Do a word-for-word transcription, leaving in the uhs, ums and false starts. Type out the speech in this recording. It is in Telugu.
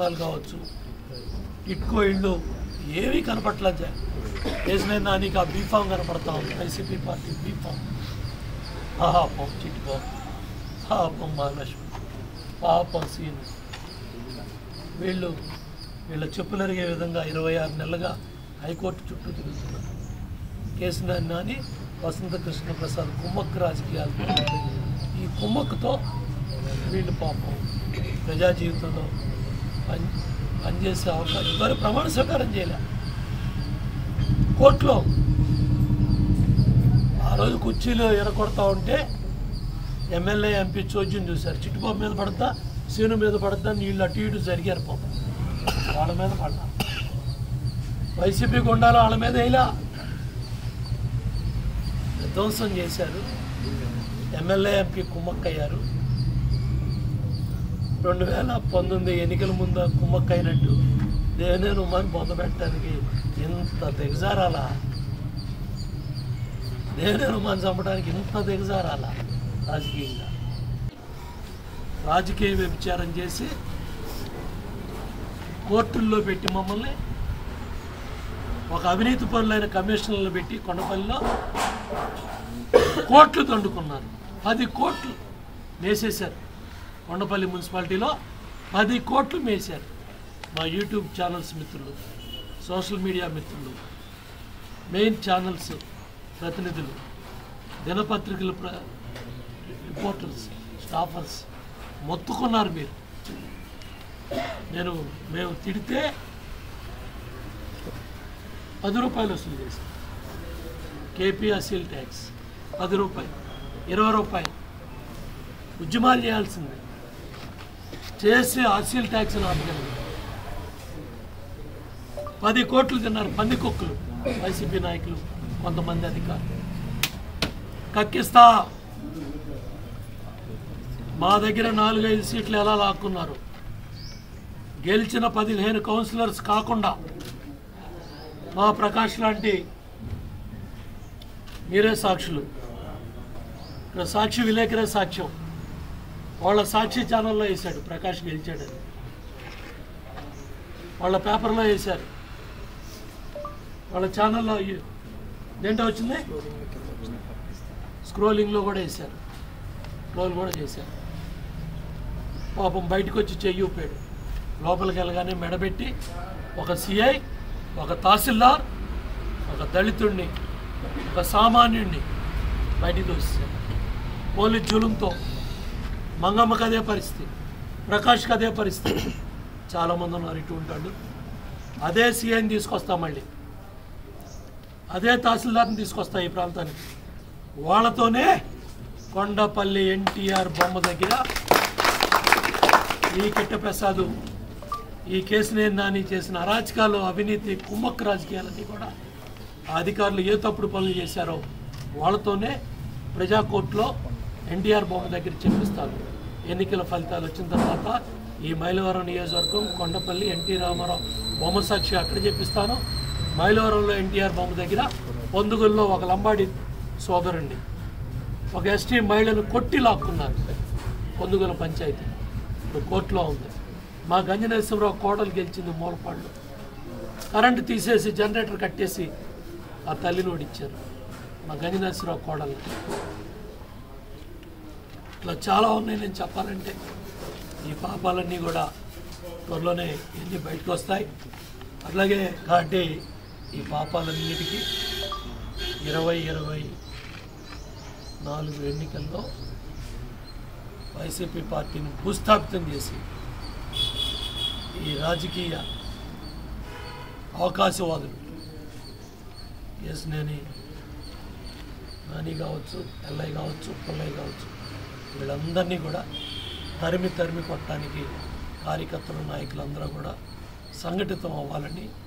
భవనాలు కావచ్చు, ఇట్కో ఇళ్ళు ఏవి కనపట్లేదు. కేసీనే నానికి ఆ బీఫామ్ కనపడతా ఉంది, వైసీపీ పార్టీ బీఫామ్. పాపం చిట్బాబు, పాపం మహాలక్ష్మి, పాపం సీను, వీళ్ళు వీళ్ళ చెప్పులరిగే విధంగా ఇరవై ఆరు నెలలుగా హైకోర్టు చుట్టూ తిరుగుతున్నారు. కేసీనే నాని వసంత కృష్ణ ప్రసాద్ కుమ్మక్కు రాజకీయాలు. ఈ కుమ్మక్కుతో వీళ్ళు పాపం ప్రజా జీవితంలో పని పనిచేసే అవకాశం వారు ప్రమాణ స్వీకారం చేయలే. కోర్టులో ఆ రోజు కుర్చీలో ఎరకొడతా ఉంటే ఎమ్మెల్యే ఎంపీ చోద్యం చూశారు. చిట్టుబాబు మీద పడతా, సీను మీద పడతా, నీళ్ళు అటు ఇటు జరిగారు పాపం. వాళ్ళ మీద పడ్డా, వైసీపీ గుండాలు వాళ్ళ మీద ఇలా విధ్వంసం చేశారు. ఎమ్మెల్యే ఎంపీ కుమ్మక్కయ్యారు. రెండు వేల పంతొమ్మిది ఎన్నికల ముందు కుమ్మక్కైనట్టు దేవినేని ఉమాని పొందబెట్టడానికి ఇంత దిగజారాలా? దేవినేని ఉమాని చంపడానికి ఇంత దిగజారాలా? రాజకీయంగా రాజకీయ వ్యభిచారం చేసి కోర్టుల్లో పెట్టి మమ్మల్ని ఒక అవినీతి పరులైన కమిషనర్లు పెట్టి కొండపల్లిలో కోట్లు దండుకున్నారు. పది కోట్లు మేసేశారు. కొండపల్లి మున్సిపాలిటీలో పది కోట్లు మేశారు. మా యూట్యూబ్ ఛానల్స్ మిత్రులు, సోషల్ మీడియా మిత్రులు, మెయిన్ ఛానల్స్ ప్రతినిధులు, దినపత్రికల ప్ర రిపోర్టర్స్, స్టాఫర్స్ మొత్తుకున్నారు. మీరు నేను మేము తిడితే పది రూపాయలు వసూలు చేశాం. కేపీ అసీల్ ట్యాక్స్ పది రూపాయలు, ఇరవై రూపాయలు ఉద్యమాలు చేయాల్సిందే. చేసి అసీల్ ట్యాక్స్ ఆపగలిగారు. పది కోట్లు తిన్నారు పంది కుక్కలు వైసీపీ నాయకులు, కొంతమంది అధికారులు. కక్కిస్తా మా దగ్గర నాలుగైదు సీట్లు ఎలా లాక్కున్నారు. గెలిచిన పదిహేను కౌన్సిలర్స్ కాకుండా మా ప్రకాష్ లాంటి మీరే సాక్షులు, ఇక్కడ సాక్షి విలేకరే సాక్ష్యం. వాళ్ళ సాక్షి ఛానల్లో వేశాడు ప్రకాష్ గెలిచాడని, వాళ్ళ పేపర్లో వేశారు, వాళ్ళ ఛానల్లో దేంట్లో వచ్చింది, స్క్రోలింగ్లో కూడా వేశారు, ట్రోల్ కూడా చేశారు. పాపం బయటకు వచ్చి చెయ్యి ఊపాడు. లోపలికి వెళ్ళగానే మెడబెట్టి ఒక సిఐ, ఒక తహసీల్దార్, ఒక దళితుడిని, ఒక సామాన్యుడిని బయటికి తోసేశారు. పోలీస్ జులుంతో మంగమ్మకి అదే పరిస్థితి, ప్రకాష్కి అదే పరిస్థితి. చాలామంది ఉన్నారు ఇటు ఉంటాడు. అదే సీఐని తీసుకొస్తా, మళ్ళీ అదే తహసీల్దార్ని తీసుకొస్తా ఈ ప్రాంతానికి. వాళ్ళతోనే కొండపల్లి ఎన్టీఆర్ బొమ్మ దగ్గర ఈ కిట్టప్రసాదు, ఈ కేసునే నాని చేసిన అరాచకాలు, అవినీతి, కుమ్మక్కు రాజకీయాలన్నీ కూడా ఆ అధికారులు ఏ తప్పుడు పనులు చేశారో వాళ్ళతోనే ప్రజా కోర్టులో ఎన్టీఆర్ బొమ్మ దగ్గర చెప్పిస్తారు. ఎన్నికల ఫలితాలు వచ్చిన తర్వాత ఈ మైలవరం నియోజకవర్గం కొండపల్లి ఎన్టీ రామారావు బొమ్మ సాక్షి అక్కడ చెప్పిస్తాను. మైలవరంలో ఎన్టీఆర్ బొమ్మ దగ్గర పొందుగుల్లో ఒక లంబాడి సోదరుణ్ణి, ఒక ఎస్టీ మహిళను కొట్టి లాక్కున్నారు. పొందుగుల పంచాయతీ ఇప్పుడు కోర్టులో ఉంది. మా గంజనేశ్వరరావు కోడలు గెలిచింది మూలపాళ్ళు. కరెంటు తీసేసి జనరేటర్ కట్టేసి ఆ తల్లిని ఓడిచ్చారు మా గంజనేశ్వరరావు కోడలు. ఇట్లా చాలా ఉన్నాయి నేను చెప్పాలంటే. ఈ పాపాలన్నీ కూడా త్వరలోనే ఎన్ని బయటకు వస్తాయి. అట్లాగే కాబట్టి ఈ పాపాలన్నిటికీ ఇరవై ఇరవై నాలుగు ఎన్నికల్లో వైసీపీ పార్టీని భూస్థాపితం చేసి ఈ రాజకీయ అవకాశవాదులు కేసినేని నాని కావచ్చు, ఎల్లయ్య కావచ్చు, పుల్లయ్య కావచ్చు, వీళ్ళందరినీ కూడా తరిమి తరిమి కొట్టడానికి కార్యకర్తలు, నాయకులందరూ కూడా సంఘటితం అవ్వాలని